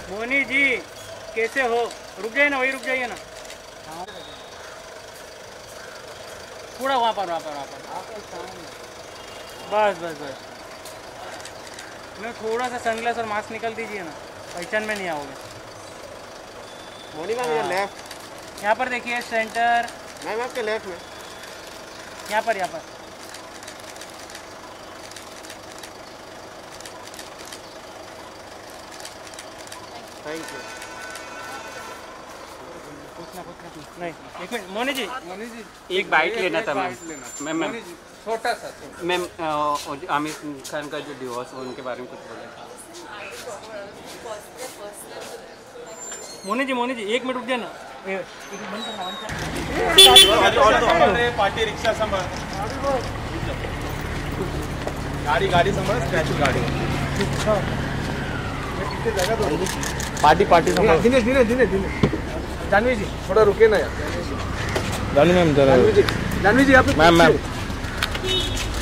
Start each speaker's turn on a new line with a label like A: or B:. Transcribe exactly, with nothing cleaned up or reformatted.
A: मोनी जी कैसे हो? रुक जाइए ना, वही रुक जाइए ना। थोड़ा वहाँ पर वहाँ पर वहाँ पर बस बस बस। मैं थोड़ा सा सनग्लास और मास्क निकाल दीजिए ना, पहचान में नहीं आओगे।
B: मोनी मैम, ये लेफ्ट।
A: यहाँ पर देखिए सेंटर।
B: मैम आपके लेफ्ट में।
A: यहाँ पर यहाँ पर
B: थैंक यू।
A: पूछना पूछना नहीं, एक मिनट मोनी जी।
C: मोनी जी
D: एक बाइट लेना था मैम। मैम मैम
C: छोटा सा
D: मैम आमिर खान का जो डिवोर्स हुआ उनके बारे में कुछ बोले।
A: मोनी जी मोनी जी एक मिनट रुक जाए ना।
C: पार्टी रिक्शा संभाल, गाड़ी गाड़ी संभाल, स्टैचू गाड़ी पार्टी पार्टी संभाल। दिनेश दिनेश दिनेश दिनेश जानवी जी थोड़ा रुके ना यार। जानवी मैम जरा, जानवी जी आप मैम मैम